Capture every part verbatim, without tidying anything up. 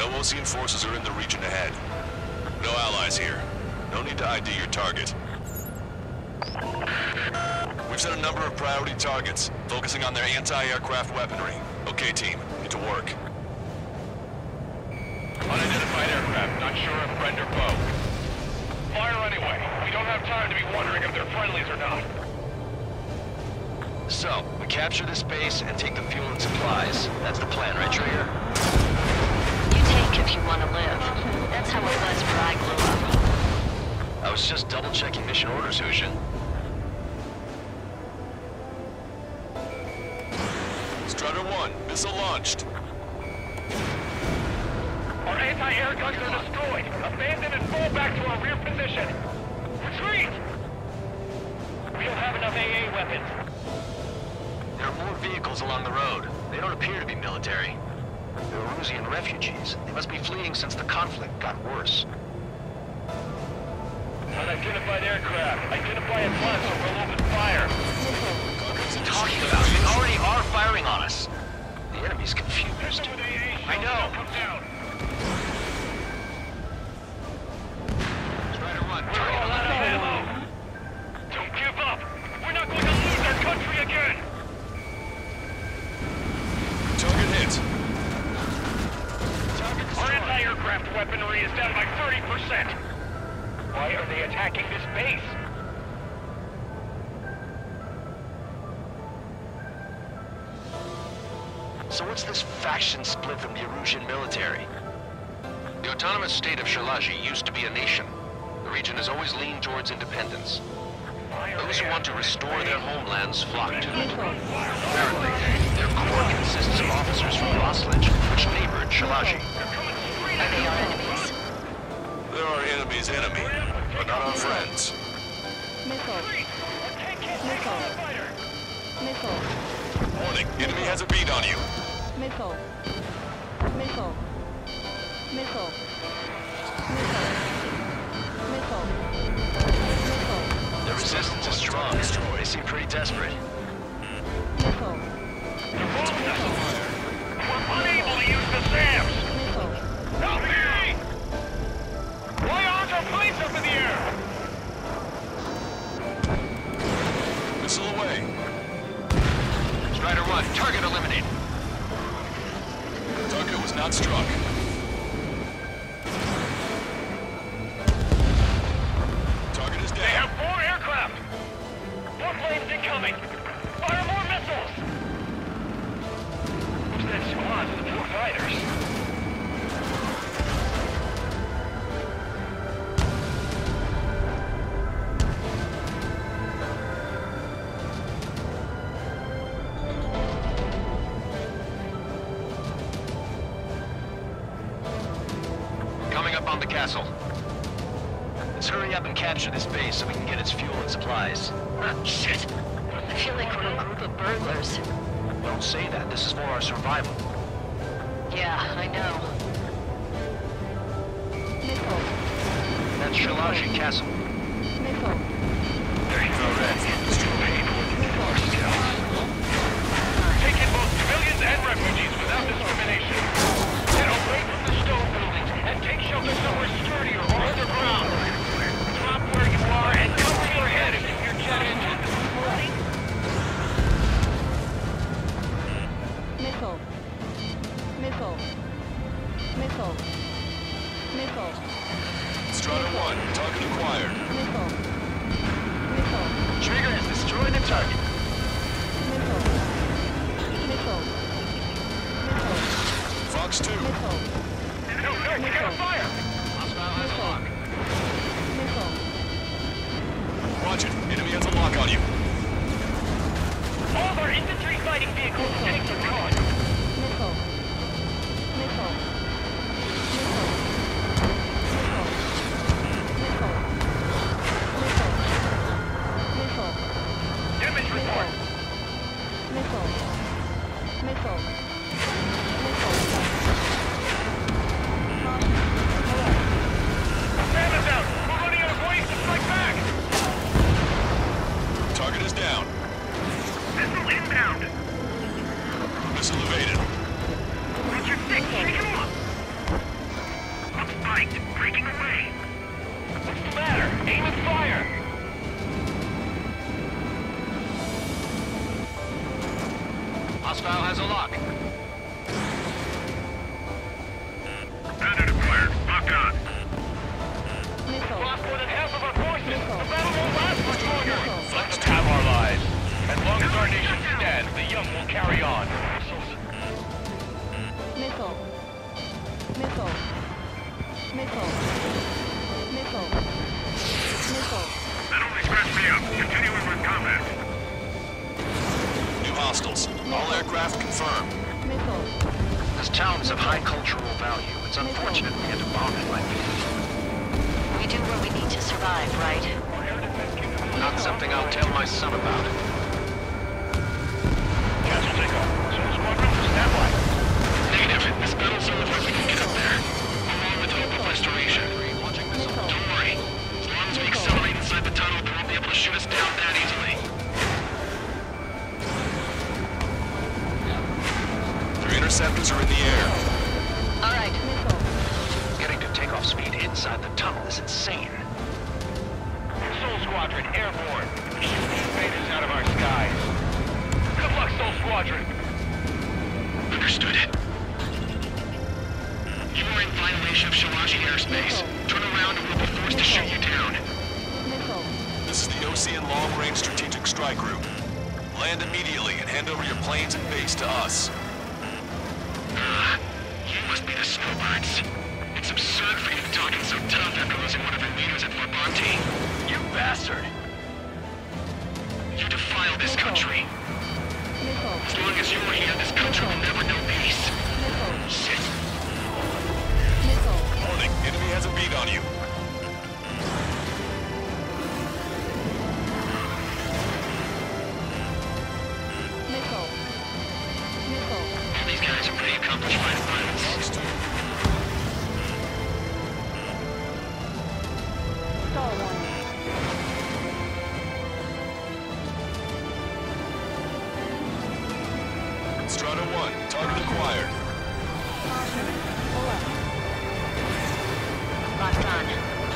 Elwosian forces are in the region ahead. No allies here. No need to I D your target. We've set a number of priority targets, focusing on their anti-aircraft weaponry. Okay, team, get to work. Unidentified aircraft, not sure if friend or foe. Fire anyway. We don't have time to be wondering if they're friendlies or not. So, we capture this base and take the fuel and supplies. That's the plan, right, Trigger? You take if you want to live. That's how it was where I grew up. I was just double-checking mission orders, Hushin. Strider one, missile launched. Our anti-air guns are destroyed. Abandon and fall back to our rear position. Retreat! We don't have enough A A weapons. There are more vehicles along the road. They don't appear to be military. They're Erusian refugees. They must be fleeing since the conflict got worse. Unidentified aircraft. Identify at once or we'll open fire. What are you talking about? They already are firing on us. The enemy's confused. I know. Come down. Strider one, We're all out of ammo. Don't give up. We're not going to lose our country again. Target hit. Our anti-aircraft weaponry is down by thirty percent. Why are they attacking this base? So what's this faction split from the Erusian military? The autonomous state of Shalaji used to be a nation. The region has always leaned towards independence. Those who want to restore their homelands flock to it. Apparently, their core consists of officers from Roslage, which neighbored Shalaji. Are they our enemies? They're our enemy's enemy, but not our friends. Missile. Missile. Missile. Warning, enemy has a bead on you. Missile. Missile. Missile. Missile. Missile. The resistance is strong. They seem pretty desperate. Missile. We're unable to use the SAMs. Missile. Help me! Why aren't our planes up in the air? Missile away. Strider one, target eliminated. Target was not struck. Target is They down. have four aircraft. More planes incoming. Fire more missiles. Who's that squad with the four fighters? Coming up on the castle. Let's hurry up and capture this base so we can get its fuel and supplies. Ah, shit. I feel like we're a group of burglars. Don't say that. This is for our survival. Yeah, I know. Missile. That's Shalaji Castle. Missile. There you go, Red. It's too painful to do our skills. Take in both civilians and refugees without discrimination. Get away from the stone buildings and take shelter somewhere sturdier or underground. Drop where you are and cover your head if your jet engine is flooding. Missile. Missile. Missile. Missile. Strider one, target acquired. Missile. Missile. Trigger has destroyed the target. Missile. Missile. Missile. Fox two. Missile. No, no, we gotta fire! Missile. Missile. Watch it. Enemy has a lock on you. All of our infantry fighting vehicles, tanks are gone. Missile. Missile. Missile. Missile. Missile. Missile. Missile. Damage report. Missile. Missile. Missile. Sam is out! We're running out of ways to strike back! Target is down. Missile inbound! Missile evaded. Richard six, shake him up! breaking away. What's the matter? Aim and fire! Hostile has a lock. Bandit acquired. Lock on. Missile. Lost more than half of our forces. Missile. The battle won't last much longer. Missile. Let us have our lives. As long as our nation stands, the young will carry on. Missile. Missile. Missile. Missile. Missile. That only scratched me up. Continuing with combat. New hostiles. All aircraft confirmed. Missile. This town is of high cultural value. It's unfortunate we had to bomb it like we did. We do what we need to survive, right? Not something I'll tell my son about. Castle takeoff. Soul Squadron, stand by. Negative. This battle zone if we can get up there. Along with hope of restoration. Missile. Don't worry. As long as we accelerate inside the tunnel, they won't be able to shoot us down that easily. Three interceptors are in the air. All right. Missile. Getting to takeoff speed inside the tunnel is insane. Soul Squadron, airborne. Shoot the invaders out of our skies. Good luck, Soul Squadron. Understood. You are in violation of Shalaji airspace. Turn around and we'll be forced to shoot you down. Missile. This is the O C N Long Range Strategic Strike Group. Land immediately and hand over your planes and base to us. Ah, you must be the snowbirds. It's absurd for you to talk in so tough after losing one of your leaders at Fort Bonte. You bastard! You defile this country. Missile. As long as you are here, this country will never know peace. Missile. Shit. Missile. Warning, enemy has a beat on you. Missile. Missile. These guys are pretty accomplished fighter pilots. Stall warning. Strata one, target acquired. Caution. Pull up. Locked on.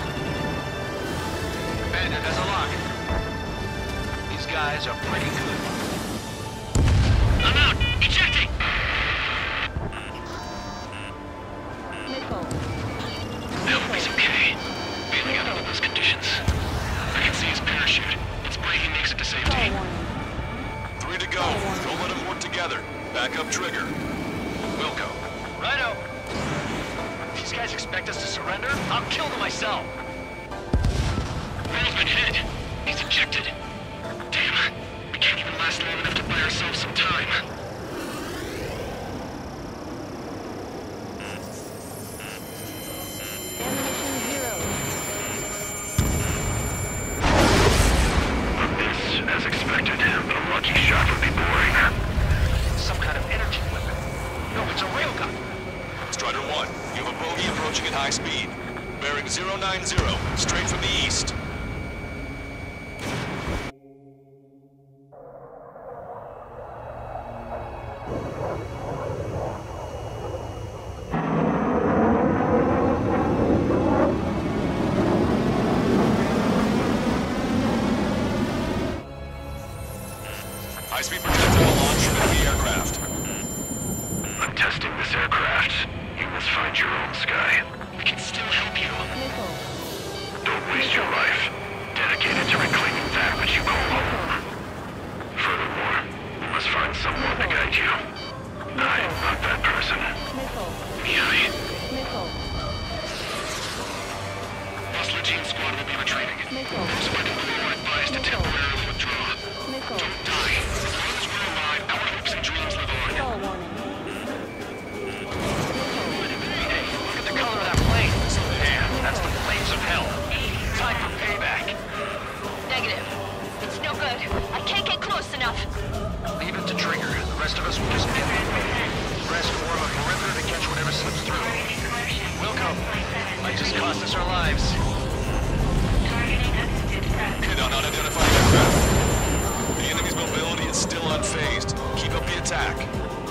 Bandit has a lock. These guys are pretty good. I'm out! Ejecting! Missile. I hope he's okay. Bailing out under those conditions. I can see his parachute. Let's pray he makes it to Stall safety. warning. Three to go. Don't let them work together. Back up trigger. Wilco. Righto. These guys expect us to surrender? I'll kill them myself. Well's been hit. He's ejected. Damn. We can't even last long enough to buy ourselves some time. Ammunition zero. This, as expected, a lucky shot would be boring. Some kind of energy weapon. No, it's a railgun. Strider one, you have a bogey approaching at high speed. Bearing zero nine zero, straight from the east. High-speed projectile launch from enemy aircraft. I'm testing this aircraft. You must find your own sky. We can still help you. Missile. Don't waste your life. Dedicate it to reclaiming that which you call home. Furthermore, you must find someone to guide you. I am not that person. Missile. Yai. Missile. Hostile team squad will be retreating. Missile. Those fighting below are advised to temporarily withdraw. Missile. Don't die. As long as we're alive, our hopes and dreams live on. Stall warning. Hey, look at the color of that plane. Man, that's the flames of hell. Time for payback. Negative. It's no good. I can't get close enough. Leave it to Trigger. The rest of us will just get it. Rest form a perimeter to catch whatever slips through. Wilco, might just cost us our lives. Hit on unidentified aircraft. The enemy's mobility is still unfazed. Keep up the attack.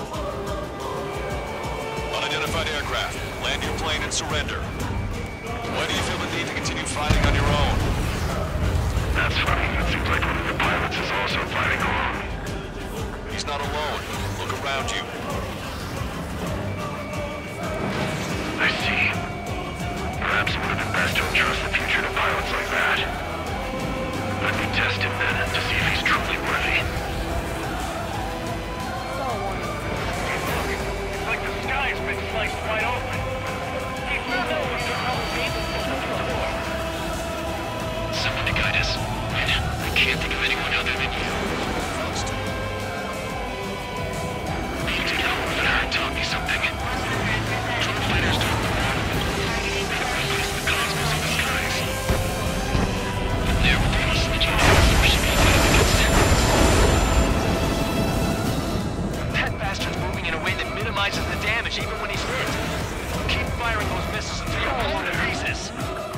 Unidentified aircraft. Land your plane and surrender. Why do you feel the need to continue fighting on your own? That's funny. It seems like one of the pilots is also fighting alone. He's not alone. Look around you. I see. Perhaps it would have been best to entrust the future to pilots like that. Let me test him then to see if he's truly worthy. Stall warning. It's like the sky's been sliced wide open. He's not the one to help me before. Someone to guide us. I can't think of anyone other than you. Need to get over there and tell me something. Drone fighters don't know how to replace the cosmos of the skies. They're the peace that you have should be fighting against it. That bastard's moving in a way that minimizes the damage even when he's hit. Keep firing those missiles until you're blown to pieces.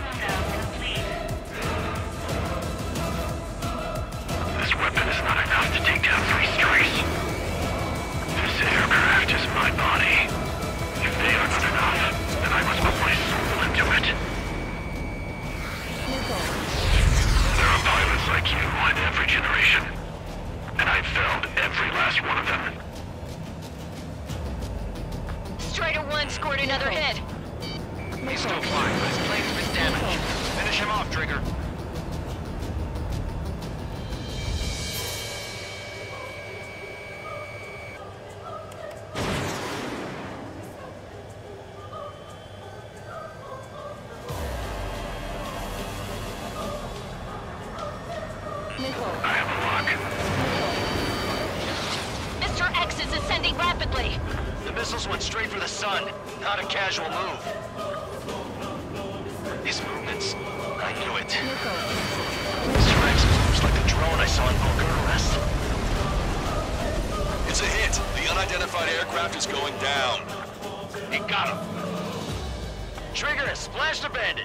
This weapon is not enough to take down three strays. This aircraft is my body. If they are not enough, then I must put my soul into it. Missile. There are pilots like you in every generation. And I've felled every last one of them. Strider one scored another hit. He's still flying, but his plane's been damaged. Finish him off, Trigger. Missile. I have a lock. Mister X is ascending rapidly. The missiles went straight for the sun. Not a casual move. His movements. I knew it. Missile. Mister X moves like the drone I saw in Bucharest. It's a hit. The unidentified aircraft is going down. He got him. Trigger has splashed a bandit.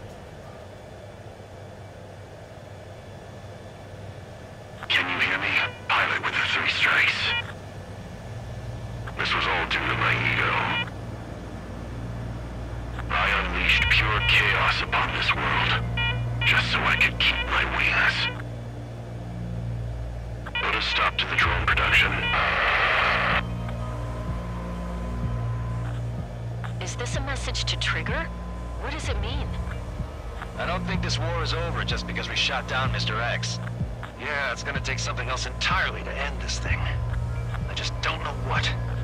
Can you hear me? Pilot with the three strikes. This was all due to my ego. I unleashed pure chaos upon this world, just so I could keep my wings. Put a stop to the drone production. Is this a message to Trigger? What does it mean? I don't think this war is over just because we shot down Mister X. Yeah, it's gonna take something else entirely to end this thing. I just don't know what.